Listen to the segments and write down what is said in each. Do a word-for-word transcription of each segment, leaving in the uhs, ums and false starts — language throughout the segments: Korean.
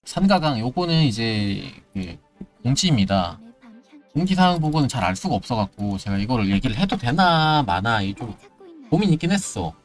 산가강 요거는 이제 그 공지입니다. 공지사항 보고는 잘 알 수가 없어갖고 제가 이거를 얘기를 해도 되나 마나 이게 좀 고민 있긴 했어.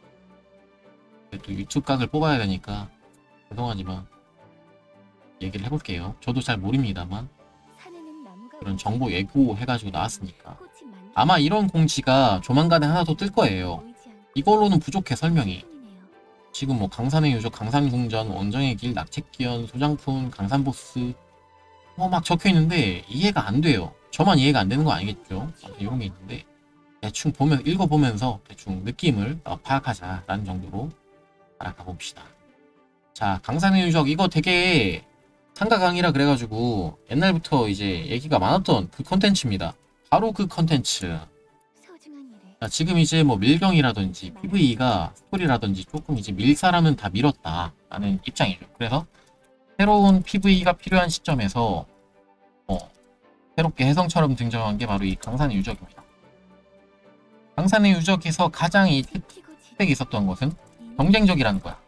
또 유튜브 각을 뽑아야 되니까 죄송하지만 얘기를 해볼게요. 저도 잘 모릅니다만 그런 정보 예고 해가지고 나왔으니까 아마 이런 공지가 조만간에 하나 더 뜰 거예요. 이걸로는 부족해 설명이. 지금 뭐 강산의 유적, 강산궁전, 원정의 길, 낙책기현, 소장품, 강산보스 뭐 막 적혀있는데 이해가 안 돼요. 저만 이해가 안 되는 거 아니겠죠? 이런 게 있는데 대충 보면 읽어보면서 대충 느낌을 어, 파악하자라는 정도로 알아가 봅시다. 자, 강산의 유적 이거 되게 상가강이라 그래가지고 옛날부터 이제 얘기가 많았던 그 컨텐츠입니다. 바로 그 컨텐츠. 자, 지금 이제 뭐 밀경이라든지 피브이가 스토리라든지 조금 이제 밀 사람은 다 밀었다 라는 입장이죠. 그래서 새로운 피브이가 필요한 시점에서 어, 새롭게 혜성처럼 등장한 게 바로 이 강산의 유적입니다. 강산의 유적에서 가장 이 특색이 있었던 것은 경쟁적이라는 거야.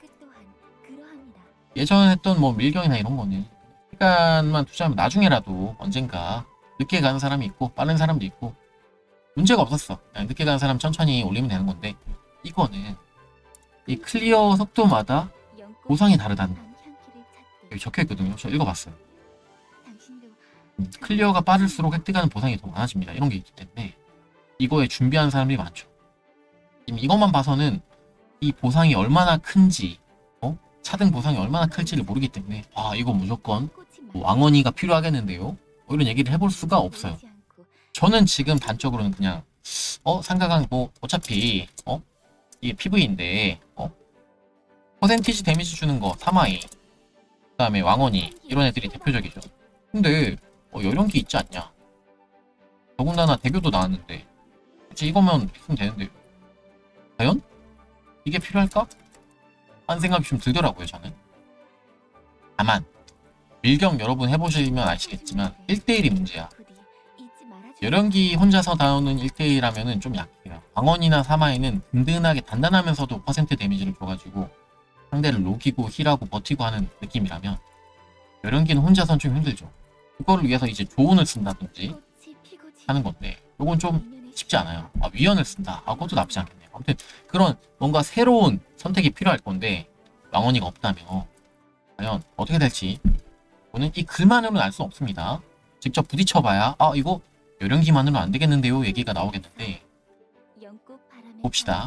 예전에 했던 뭐 밀경이나 이런 거는 시간만 투자하면 나중에라도 언젠가 늦게 가는 사람이 있고 빠른 사람도 있고 문제가 없었어. 그냥 늦게 가는 사람 천천히 올리면 되는 건데 이거는 이 클리어 속도마다 보상이 다르다는 거. 여기 적혀있거든요. 저 읽어봤어요. 음, 클리어가 빠를수록 획득하는 보상이 더 많아집니다. 이런 게 있기 때문에 이거에 준비하는 사람들이 많죠. 지금 이것만 봐서는 이 보상이 얼마나 큰지 어? 차등 보상이 얼마나 클지를 모르기 때문에 아 이거 무조건 뭐 왕원이가 필요하겠는데요? 뭐 이런 얘기를 해볼 수가 없어요. 저는 지금 단적으로는 그냥 어 상가강 뭐 어차피 어 이게 피브이인데 어 퍼센티지 데미지 주는 거 사마이 그 다음에 왕원이 이런 애들이 대표적이죠. 근데 어 열연기 있지 않냐? 더군다나 대교도 나왔는데 굳이 이거면 있으면 되는데 과연? 이게 필요할까? 하는 생각이 좀 들더라고요 저는. 다만 밀경 여러분 해보시면 아시겠지만 일 대일이 문제야. 열연기 혼자서 다우는 일 대일 하면은 좀 약해요. 광원이나 사마이는 든든하게 단단하면서도 퍼센트 데미지를 줘가지고 상대를 녹이고 힐하고 버티고 하는 느낌이라면 열연기는 혼자선 좀 힘들죠. 그거를 위해서 이제 조운을 쓴다든지 하는 건데 요건 좀 쉽지 않아요. 아, 위연을 쓴다. 아, 그것도 나쁘지 않겠네요. 아무튼 그런 뭔가 새로운 선택이 필요할 건데 왕원이가 없다면 과연 어떻게 될지 저는 이 글만으로는 알 수 없습니다. 직접 부딪혀봐야 아 이거 열연기만으로는 안 되겠는데요 얘기가 나오겠는데 봅시다.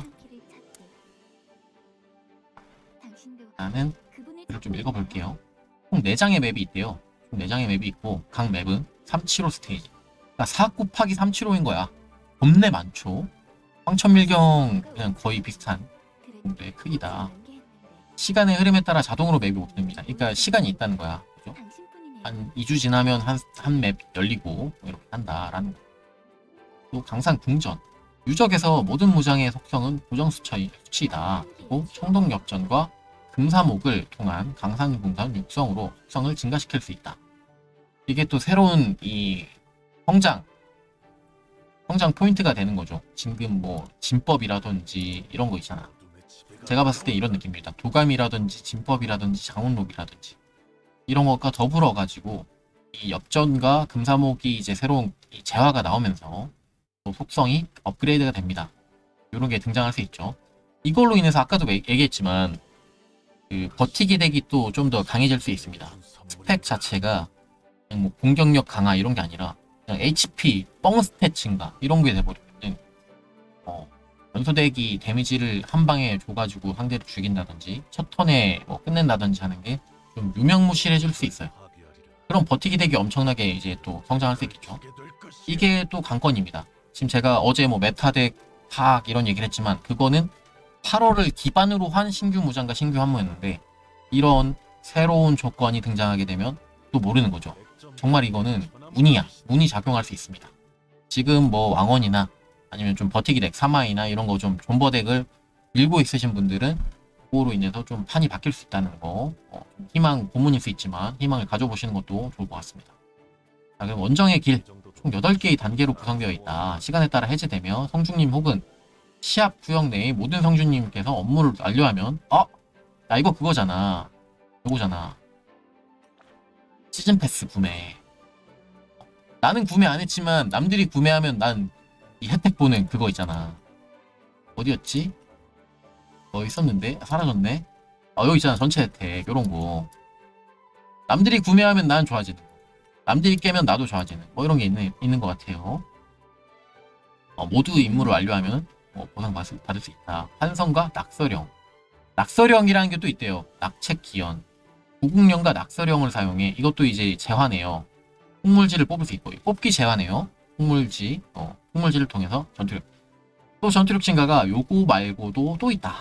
나는 글을 좀 읽어볼게요. 총 네 장의 맵이 있대요. 총 네 장의 맵이 있고 각 맵은 삼백칠십오 스테이지. 그러니까 사 곱하기 삼백칠십오인 거야. 겁내 많죠. 황천밀경 그냥 거의 비슷한 정도의 크기다. 시간의 흐름에 따라 자동으로 맵이 오픈됩니다. 그러니까 시간이 있다는 거야. 그죠? 한 이 주 지나면 한 한 맵 열리고 뭐 이렇게 한다라는 거. 또 강산 궁전. 유적에서 모든 무장의 속성은 고정 수치, 수치이다. 그리고 청동역전과 금사목을 통한 강산 궁전 육성으로 속성을 증가시킬 수 있다. 이게 또 새로운 이 성장 성장 포인트가 되는 거죠. 지금 뭐 진법이라든지 이런 거 있잖아. 제가 봤을 때 이런 느낌입니다. 도감이라든지 진법이라든지 장원록이라든지 이런 것과 더불어 가지고 이 엽전과 금사목이 이제 새로운 이 재화가 나오면서 또 속성이 업그레이드가 됩니다. 이런 게 등장할 수 있죠. 이걸로 인해서 아까도 얘기했지만 그 버티기 덱이 또 좀 더 강해질 수 있습니다. 스펙 자체가 그냥 뭐 공격력 강화 이런 게 아니라 그냥 에이치피, 뻥 스탯 증가 이런 게 돼버리거든. 어, 연소덱이 데미지를 한 방에 줘가지고 상대를 죽인다든지 첫 턴에 뭐 끝낸다든지 하는 게 좀 유명무실해질 수 있어요. 그럼 버티기 덱이 엄청나게 이제 또 성장할 수 있겠죠. 이게 또 관건입니다. 지금 제가 어제 뭐 메타덱 파악 이런 얘기를 했지만 그거는 팔월을 기반으로 한 신규 무장과 신규 환무였는데 이런 새로운 조건이 등장하게 되면 또 모르는 거죠. 정말 이거는 운이야. 운이 작용할 수 있습니다. 지금 뭐 왕원이나 아니면 좀 버티기 덱, 사마이나 이런 거 좀 존버 덱을 밀고 있으신 분들은 그거로 인해서 좀 판이 바뀔 수 있다는 거 어, 희망 고문일 수 있지만 희망을 가져보시는 것도 좋을 것 같습니다. 자, 그럼 원정의 길 총 여덟 개의 단계로 구성되어 있다. 시간에 따라 해제되며 성주님 혹은 시합 구역 내의 모든 성주님께서 업무를 완료하면 어? 나 이거 그거잖아. 이거잖아. 시즌 패스 구매. 나는 구매 안 했지만 남들이 구매하면 난 이 혜택 보는 그거 있잖아. 어디였지? 어 있었는데 사라졌네. 어 여기 있잖아. 전체 혜택 요런 거. 남들이 구매하면 난 좋아지는 거. 남들이 깨면 나도 좋아지는 뭐 이런 게 있는, 있는 것 같아요. 어, 모두 임무를 완료하면 어, 보상 받을, 받을 수 있다. 환성과 낙서령. 낙서령이라는 게 또 있대요. 낙책 기연. 구국령과 낙서령을 사용해. 이것도 이제 재화네요. 풍물지를 뽑을 수 있고 뽑기 재화네요. 풍물지, 어, 풍물지를 통해서 전투력. 또 전투력 증가가 요거 말고도 또 있다.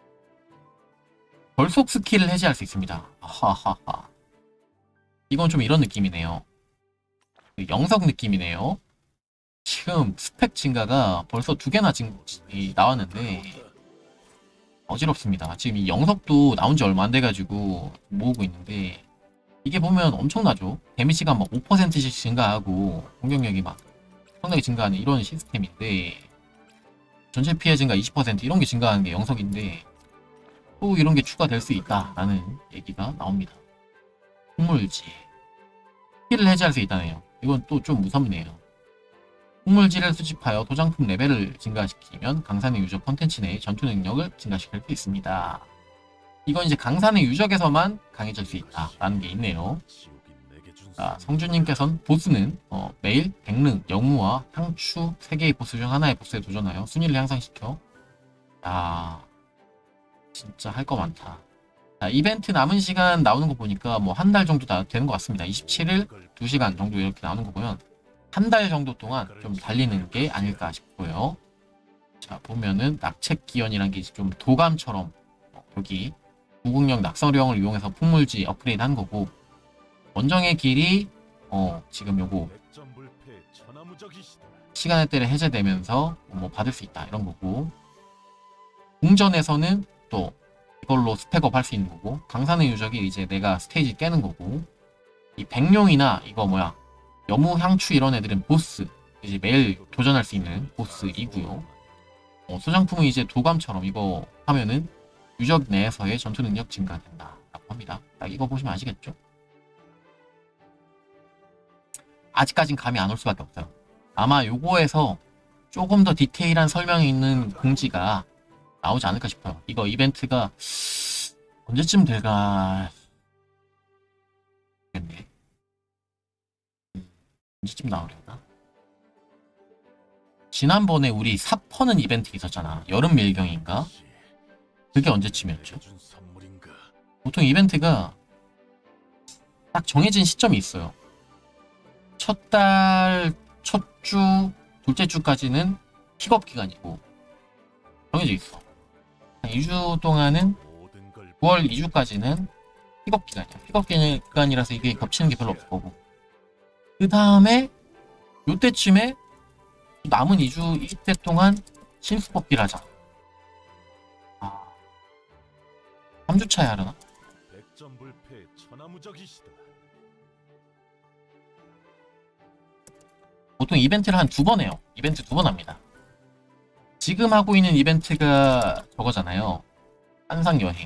벌속 스킬을 해제할 수 있습니다. 하하하. 이건 좀 이런 느낌이네요. 영석 느낌이네요. 지금 스펙 증가가 벌써 두 개나 진, 이, 나왔는데 어지럽습니다. 지금 이 영석도 나온 지 얼마 안 돼가지고 모으고 있는데 이게 보면 엄청나죠. 데미지가 막 오 퍼센트씩 증가하고 공격력이 막 상당히 증가하는 이런 시스템인데 전체 피해 증가 이십 퍼센트 이런 게 증가하는 게 영석인데 또 이런 게 추가될 수 있다라는 얘기가 나옵니다. 풍물지 스킬을 해제할 수 있다네요. 이건 또 좀 무섭네요. 풍물지를 수집하여 도장품 레벨을 증가시키면 강산의 유적 컨텐츠 내의 전투 능력을 증가시킬 수 있습니다. 이건 이제 강산의 유적에서만 강해질 수 있다라는 게 있네요. 자, 성주님께서는 보스는 어, 매일 백릉, 영무와 향추 세 개의 보스 중 하나의 보스에 도전하여 순위를 향상시켜. 야, 진짜 할 거 많다. 자, 이벤트 남은 시간 나오는 거 보니까 뭐 한 달 정도 다 되는 것 같습니다. 이십칠 일 두 시간 정도 이렇게 나오는 거 보면 한 달 정도 동안 좀 달리는 게 아닐까 싶고요. 자, 보면은 낙책 기연이란 게 좀 도감처럼 어, 여기 구국령 낙서령을 이용해서 풍물지 업그레이드 한 거고 원정의 길이 어 지금 요거 시간의 때를 해제되면서 뭐 받을 수 있다 이런 거고 궁전에서는 또 이걸로 스펙업 할 수 있는 거고 강산의 유적이 이제 내가 스테이지 깨는 거고 이 백룡이나 이거 뭐야 여무 향추 이런 애들은 보스 이제 매일 도전할 수 있는 보스이고요. 어, 소장품은 이제 도감처럼 이거 하면은 유적 내에서의 전투 능력 증가된다 라고 합니다. 딱 이거 보시면 아시겠죠? 아직까진 감이 안 올 수밖에 없어요. 아마 요거에서 조금 더 디테일한 설명이 있는 공지가 나오지 않을까 싶어요. 이거 이벤트가 언제쯤 될까 모르겠네. 언제쯤 나오려나? 지난번에 우리 삽 퍼는 이벤트 있었잖아. 여름 밀경인가? 그게 언제쯤이었죠? 보통 이벤트가 딱 정해진 시점이 있어요. 첫 달, 첫 주, 둘째 주까지는 픽업 기간이고 정해져 있어. 이 주 동안은 구월 이 주까지는 픽업 기간이야. 픽업 기간이라서 이게 겹치는 게 별로 없을 거고 그 다음에 요때쯤에 남은 이 주 이십 대 동안 신수 뽑기를 하자. 아, 삼 주 차에 하려나? 보통 이벤트를 한 두 번 해요. 이벤트 두 번 합니다. 지금 하고 있는 이벤트가 저거잖아요. 한상여행.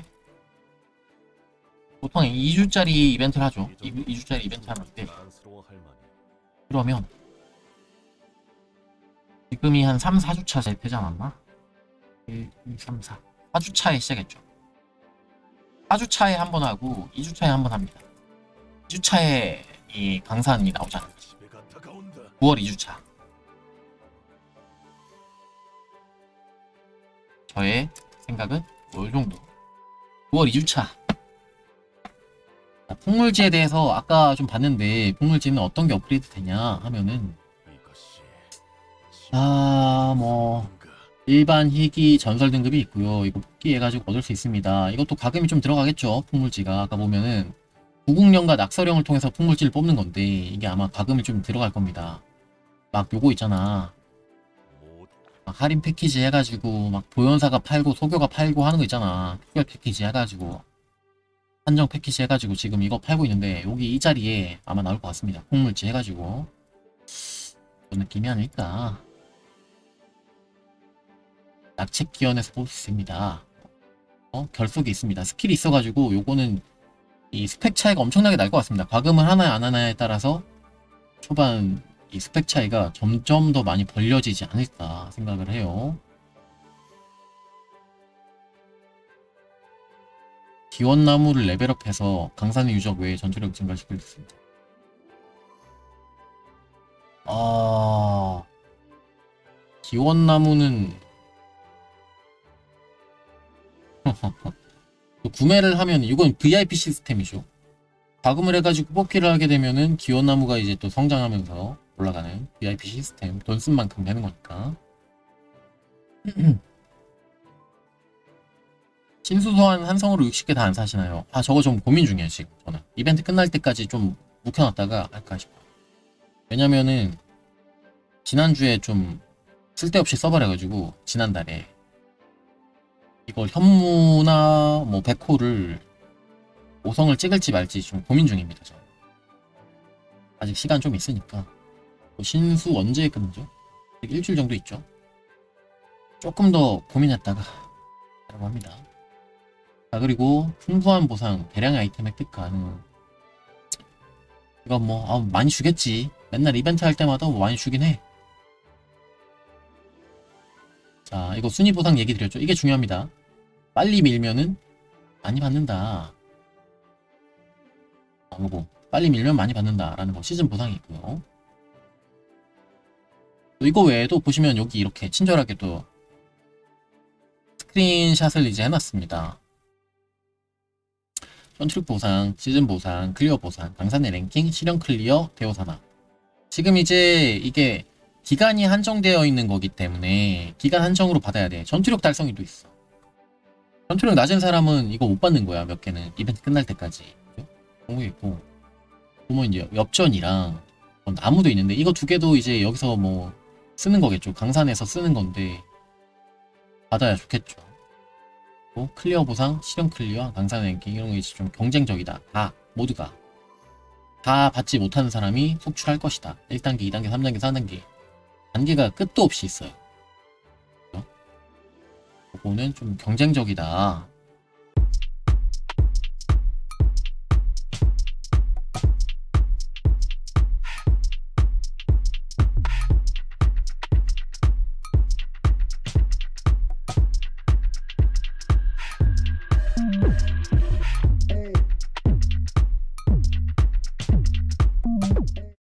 보통 이 주짜리 이벤트를 하죠. 이 주짜리 이벤트 하는데 그러면 지금이 한 삼, 사 주 차 되지 않았나? 일, 이, 삼, 사. 사 주 차에 시작했죠. 사 주 차에 한 번 하고 이 주 차에 한 번 합니다. 이 주 차에 이 강산이 나오잖아요. 구월 이 주 차. 저의 생각은 요 정도. 구월 이 주 차. 풍물지에 대해서 아까 좀 봤는데 풍물지는 어떤 게 업그레이드 되냐 하면은 아 뭐 일반 희귀 전설 등급이 있고요. 이거 복귀해가지고 얻을 수 있습니다. 이것도 가금이 좀 들어가겠죠. 풍물지가 아까 보면은 구국령과 낙서령을 통해서 풍물지를 뽑는 건데 이게 아마 가금이 좀 들어갈 겁니다. 막 요거 있잖아. 막 할인 패키지 해가지고 막 보연사가 팔고 소교가 팔고 하는 거 있잖아. 특별 패키지 해가지고 한정 패키지 해가지고 지금 이거 팔고 있는데 여기 이 자리에 아마 나올 것 같습니다. 풍물지 해가지고 그런 느낌이 아닐까. 낙책 기원에서 뽑을 수 있습니다. 어? 결속이 있습니다. 스킬이 있어가지고 요거는 이 스펙 차이가 엄청나게 날 것 같습니다. 과금을 하나에 안 하나에 따라서 초반 이 스펙 차이가 점점 더 많이 벌려지지 않을까 생각을 해요. 기원나무를 레벨업해서 강산의 유적 외에 전투력 증가시킬 수 있습니다. 아... 기원나무는 구매를 하면 이건 브이아이피 시스템이죠. 과금을 해가지고 뽑기를 하게 되면은 기원나무가 이제 또 성장하면서 올라가는 브이아이피 시스템. 돈 쓴 만큼 되는 거니까. 신수소환 한성으로 육십 개 다 안 사시나요? 아, 저거 좀 고민 중이에요, 지금. 저는 이벤트 끝날 때까지 좀 묵혀놨다가 할까 싶어요. 왜냐면은 지난주에 좀 쓸데없이 써버려가지고 지난달에 이걸 현무나 뭐 백호를 오성을 찍을지 말지 좀 고민 중입니다. 저는. 아직 시간 좀 있으니까. 신수 언제 끝나죠? 일주일 정도 있죠. 조금 더 고민했다가 라고 합니다. 자, 그리고 풍부한 보상, 대량의 아이템 획득가는 이거 뭐 아, 많이 주겠지. 맨날 이벤트 할 때마다 뭐 많이 주긴 해. 자, 이거 순위 보상 얘기 드렸죠. 이게 중요합니다. 빨리 밀면은 많이 받는다. 아, 요거 빨리 밀면 많이 받는다 라는 거 시즌 보상이 있고요. 또 이거 외에도 보시면 여기 이렇게 친절하게 또 스크린샷을 이제 해놨습니다. 전투력 보상, 시즌 보상, 클리어 보상, 강산의 랭킹, 실현 클리어, 대호 산업. 지금 이제 이게 기간이 한정되어 있는 거기 때문에 기간 한정으로 받아야 돼. 전투력 달성이 또 있어. 전투력 낮은 사람은 이거 못 받는 거야. 몇 개는 이벤트 끝날 때까지. 그런 게 있고, 뭐 이제 엽전이랑 나무도 있는데 이거 두 개도 이제 여기서 뭐 쓰는 거겠죠. 강산에서 쓰는 건데 받아야 좋겠죠. 클리어 보상, 실현 클리어, 강산 랭킹 이런 게 이제 좀 경쟁적이다. 다 모두가 다 받지 못하는 사람이 속출할 것이다. 일 단계, 이 단계, 삼 단계, 사 단계 단계가 끝도 없이 있어요. 이거는 좀 경쟁적이다.